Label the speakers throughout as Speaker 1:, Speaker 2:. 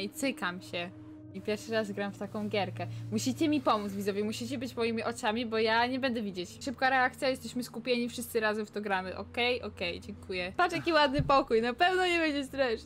Speaker 1: I cykam się. I pierwszy raz gram w taką gierkę. Musicie mi pomóc, widzowie, musicie być moimi oczami, bo ja nie będę widzieć. Szybka reakcja, jesteśmy skupieni, wszyscy razem w to gramy. Okej, dziękuję. Patrz jaki ładny pokój, na pewno nie będzie straszny.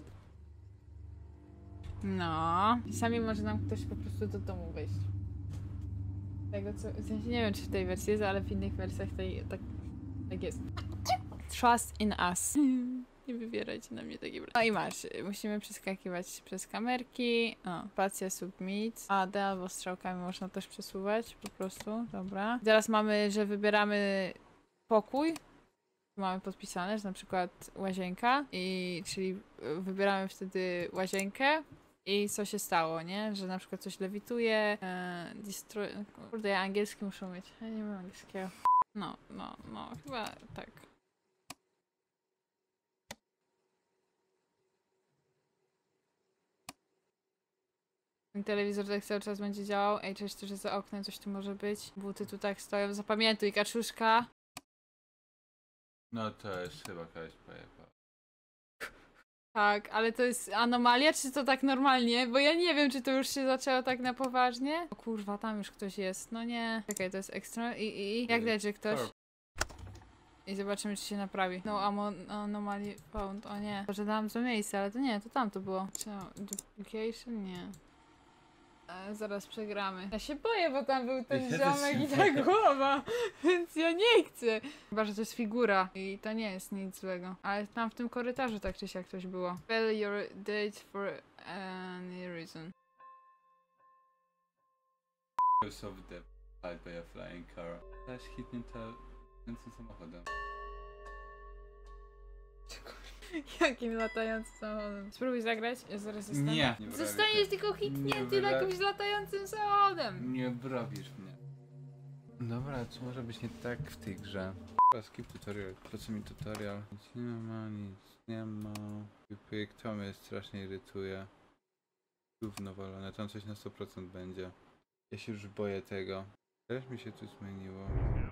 Speaker 1: No. Czasami może nam ktoś po prostu do domu wejść. Tego co, w sensie nie wiem czy w tej wersji jest, ale w innych wersjach tak jest. Trust in us. Nie wybierajcie na mnie takie. No i masz, musimy przeskakiwać przez kamerki. O, spacja submit. A, D albo strzałkami można też przesuwać, po prostu, dobra. Teraz mamy, że wybieramy pokój. Mamy podpisane, że na przykład łazienka. Czyli wybieramy wtedy łazienkę. I co się stało, nie? Że na przykład coś lewituje, kurde, ja angielski muszę mieć. Ja nie mam angielskiego. No, chyba tak. Ten telewizor tak cały czas będzie działał. Ej, cześć, że za oknem coś tu może być. Buty tu tak stoją. Zapamiętuj, kaczuszka.
Speaker 2: No to jest chyba jakaś pojeba.
Speaker 1: Tak, ale to jest anomalia, czy to tak normalnie? Bo ja nie wiem, czy to już się zaczęło tak na poważnie. O kurwa, tam już ktoś jest. No nie. Czekaj, to jest ekstra. Jak leży ktoś? I zobaczymy, czy się naprawi. No, anomaly found. O nie. Może dałam złe miejsce, ale to nie, to tam to było. Duplication? Nie. Zaraz przegramy. Ja się boję, bo tam był ten ziomek i ta głowa, więc ja nie chcę. Chyba, że to jest figura i to nie jest nic złego. Ale tam w tym korytarzu tak czy siak coś było. Spell your date for any reason.
Speaker 2: Of the flight by a flying car. Flash hitnięta samochodem.
Speaker 1: Jakim latającym samochodem? Spróbuj zagrać, ja zaraz zostanę.
Speaker 2: Nie.
Speaker 1: Zostaniesz tylko hitnięty jakimś latającym samochodem.
Speaker 2: Nie robisz mnie. Dobra, co może być nie tak w tej grze? Skip tutorial. Po co mi tutorial? Nic nie ma, nic nie ma. To mnie strasznie irytuje. Gówno walone, tam coś na 100% będzie. Ja się już boję tego. Też mi się tu zmieniło.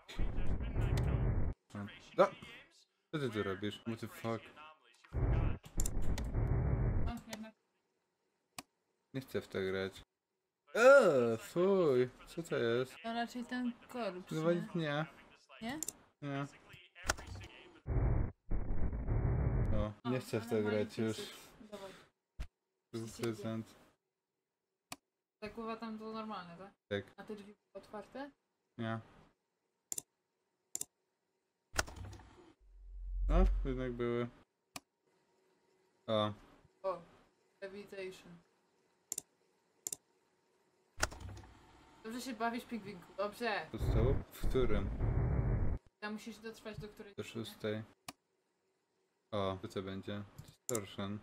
Speaker 2: No! Co ty tu robisz? What the fuck? Nie chcę w to grać. Fuj! Co to jest?
Speaker 1: To raczej ten korpus,
Speaker 2: No
Speaker 1: nie?
Speaker 2: nie.
Speaker 1: Nie?
Speaker 2: Nie. O, nie chcę w to grać już.
Speaker 1: Dawaj.
Speaker 2: Prezent.
Speaker 1: Ta głowa tam to normalne, tak?
Speaker 2: Tak.
Speaker 1: A te drzwi otwarte?
Speaker 2: Nie. No, jednak były. O.
Speaker 1: O, levitation. Dobrze się bawisz, pingwinku, dobrze.
Speaker 2: Zostało? W którym?
Speaker 1: Ja musisz dotrwać do której...
Speaker 2: Do 6. O, to co będzie? Distortion.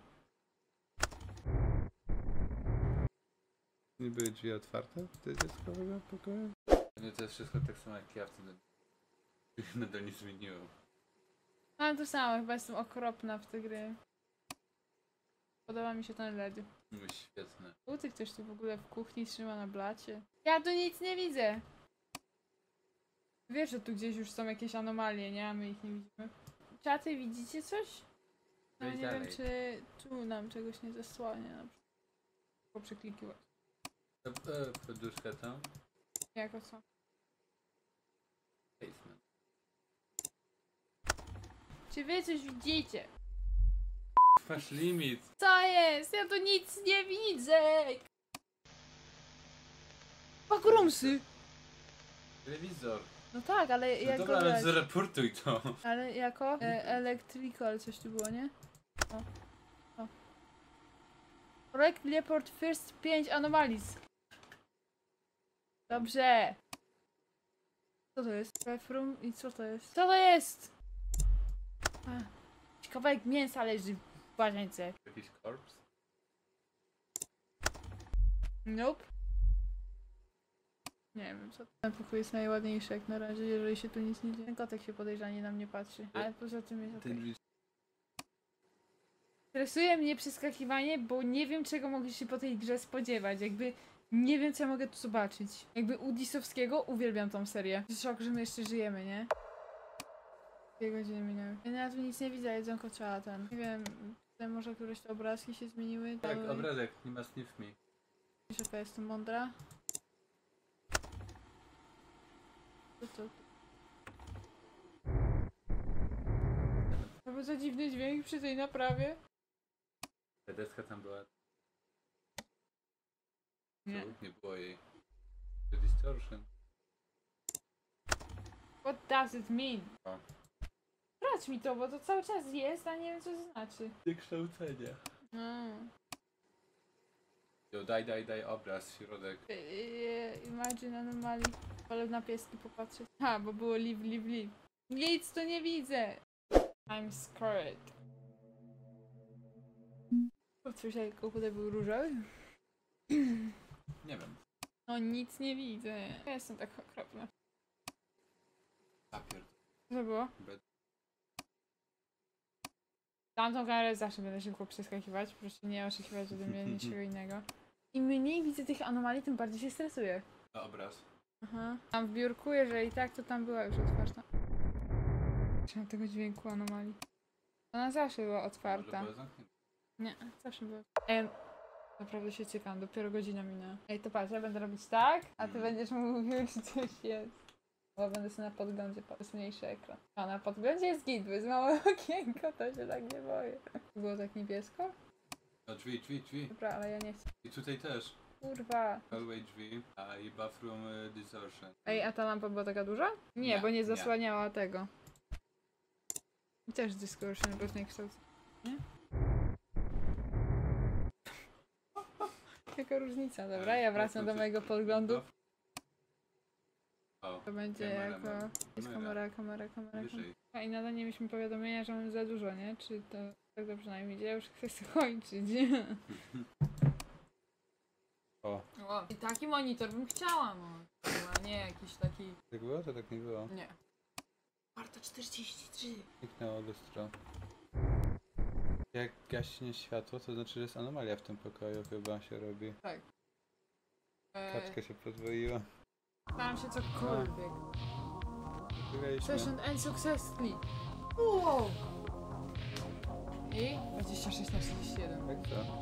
Speaker 2: Nie były drzwi otwarte w tej dzieckowego pokoju? Nie, to jest wszystko tak samo jak ja wtedy. Nadal nie zmieniłem.
Speaker 1: Ale to samo, chyba jestem okropna w te gry. Podoba mi się ten LED.
Speaker 2: No świetne.
Speaker 1: Ty ktoś tu w ogóle w kuchni trzyma na blacie. Ja tu nic nie widzę! Wiesz, że tu gdzieś już są jakieś anomalie, nie? A my ich nie widzimy. Czaty, widzicie coś? No nie wiem, czy tu nam czegoś nie zasłania na przykład. Poprzeklikiwać.
Speaker 2: Poduszka tam?
Speaker 1: Jako co?
Speaker 2: Basement.
Speaker 1: Czy wy coś widzicie?
Speaker 2: Masz limit.
Speaker 1: Co jest? Ja tu nic nie widzę! Pakurumsy!
Speaker 2: Telewizor.
Speaker 1: No tak, ale
Speaker 2: No
Speaker 1: jako...
Speaker 2: dobra, ale zreportuj to.
Speaker 1: Ale jako? Electrical coś tu było, nie? O. Correct report first 5 anomalies. Dobrze. Co to jest? Refrum i co to jest? Co to jest? Kawałek mięsa leży w łazience.
Speaker 2: Jakiś korps?
Speaker 1: Nope. Nie wiem co. Ten pokój jest najładniejszy jak na razie, jeżeli się tu nic nie dzieje. Ten kotek się podejrzanie na mnie patrzy, ale poza tym jest okej. Stresuje mnie przeskakiwanie, bo nie wiem czego mogę się po tej grze spodziewać, jakby nie wiem co ja mogę tu zobaczyć. Jakby u Disowskiego uwielbiam tą serię. Szok, że my jeszcze żyjemy, nie? 2 godziny minęły. Ja tu nic nie widzę, jedzonko trzeba ten. Nie wiem, Tutaj może któreś te obrazki się zmieniły.
Speaker 2: Tak,
Speaker 1: dały-
Speaker 2: obrazek, nie ma sniff me.
Speaker 1: Że ja jestem mądra. Co? To był za dziwny dźwięk przy tej naprawie.
Speaker 2: Ta deska tam była.
Speaker 1: Nie.
Speaker 2: Tu nie było jej. To distortion.
Speaker 1: What does it mean?
Speaker 2: O.
Speaker 1: Sprawdź mi to, bo to cały czas jest, a nie wiem co to znaczy.
Speaker 2: Wykształcenie.
Speaker 1: No.
Speaker 2: Jo, daj obraz, środek.
Speaker 1: Imagine anomaly. Wolę na pieski popatrzeć. Ha, bo było live. Nic tu nie widzę. I'm scared. Otwórz jak komputer był różowy?
Speaker 2: Nie wiem.
Speaker 1: No nic nie widzę. Ja jestem tak okropna.
Speaker 2: Papier.
Speaker 1: Co to było? Tamtą kamerę zawsze będę szybko przeskakiwać. Proszę nie oszukiwać ode mnie niczego innego. Im mniej widzę tych anomalii, tym bardziej się stresuję.
Speaker 2: Na obraz.
Speaker 1: Aha. Tam w biurku, jeżeli tak, to tam była już otwarta. Trzymam tego dźwięku anomalii. Ona zawsze była otwarta.
Speaker 2: Może była zamknięta.
Speaker 1: Nie, zawsze była. Ej, naprawdę się ciekam, dopiero godzina minęła. Ej, to patrz, ja będę robić tak, a ty będziesz mówił, że coś jest. Bo będę sobie na podglądzie, to jest mniejszy ekran. A na podglądzie jest git, bo jest małe okienko, to się tak nie boję. Było tak niebiesko?
Speaker 2: O, drzwi.
Speaker 1: Dobra, ale ja nie chcę.
Speaker 2: I tutaj też.
Speaker 1: Kurwa.
Speaker 2: Hallway drzwi, a i bathroom distortion.
Speaker 1: Ej, a ta lampa była taka duża? Nie, bo nie zasłaniała tego. I też distortion różnej kształcenia. Nie? Jaka różnica, dobra? Ja wracam do mojego podglądu.
Speaker 2: O,
Speaker 1: To będzie
Speaker 2: kamera,
Speaker 1: jako... Jest kamera.
Speaker 2: wyżej.
Speaker 1: A i nadal nie mieliśmy powiadomienia, że mam za dużo, nie? Czy to tak dobrze na imię? Ja już chcę skończyć.
Speaker 2: O.
Speaker 1: I taki monitor bym chciała, no. A nie jakiś taki...
Speaker 2: Tak było? To tak nie było.
Speaker 1: Nie. Warto 43.
Speaker 2: Zniknęło lustro. Jak gaśnie światło, to znaczy, że jest anomalia w tym pokoju chyba się robi. Kaczka się podwoiła.
Speaker 1: Staram się cokolwiek.
Speaker 2: Wygraliśmy.
Speaker 1: Session end successfully. Wow! I 26 na 31.
Speaker 2: Tak to.